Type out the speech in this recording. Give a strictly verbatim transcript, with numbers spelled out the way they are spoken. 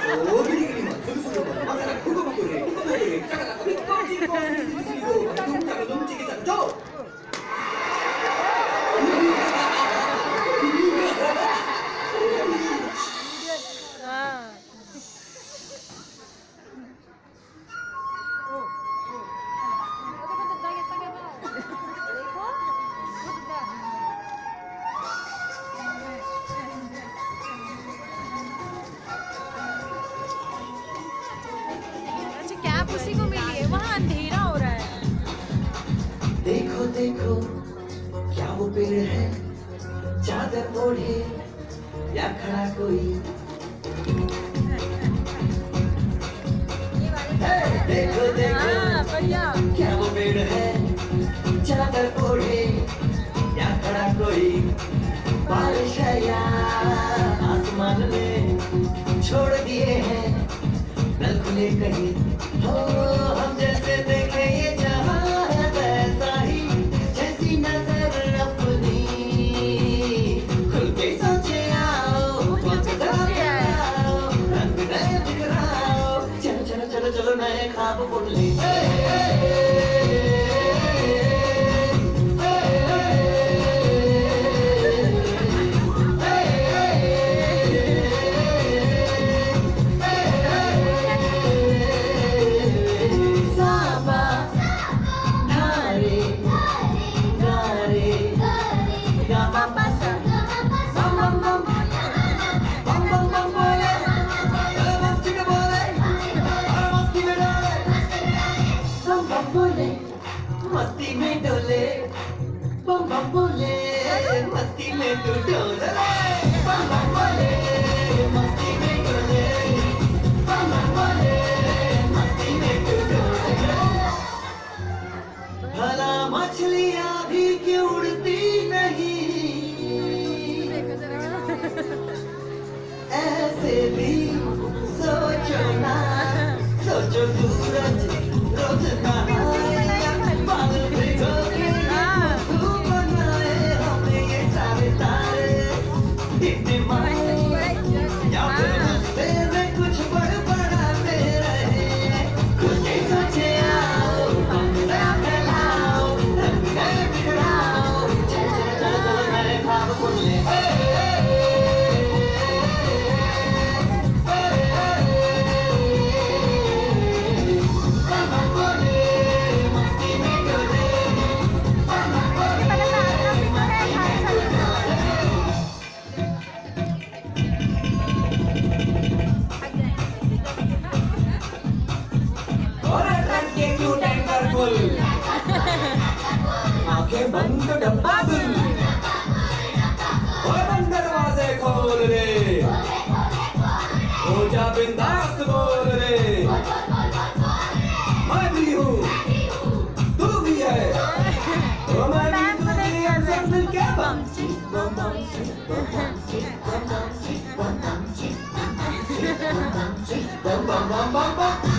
おギリギリまスルスルままさらコココレコココレチャカラココチコスリスリスリゴドンチャカドンチキチャチョ उसी को मिली है, वहाँ अंधेरा हो रहा है। देखो देखो क्या वो पेड़ है, चादर ओढ़े या खड़ा कोई। देखो देखो क्या वो पेड़ है, चादर ओढ़े या खड़ा कोई। बारिश है या आसमान में छोड़ दिए हैं नल खुले कहीं। हो हम जैसे देखे ये जहां है वैसा ही, जैसी नजर अपनी खुल के सोचे आओ, आओ रंग नए बिखराओ। चलो चलो चलो चलो नए ख्वाब बुन ले। मस्ती में डोले बम बम बोले, मस्ती में तू डोले बम बम बोले, मस्ती में डोले बम बम बोले, मस्ती में तू डोले। भला मछलियाँ भी क्यों उड़ती नहीं, ऐसे भी सोचो ना, सोचो सूरज रोज नहाए बादल भिगो के धूप बनाए हमें ये सारे तारे। इतने मारे या फिर गुस्से में कुछ बड़बड़ाते रहे, खुद ही सोचे आओ हम नया फैलाओ, रंग नए बिखराओ। चल चल चल चल नए ख्वाब बुन ले। आंखें बंद डब्बा दिल, और बंद दरवाजे खोल रे, हो जा बिंदास बोल रे। मैं भी हूँ तू भी है, तो मैं भी तू भी हम सब मिलके बम बम बम बम बम बम बम बम बम।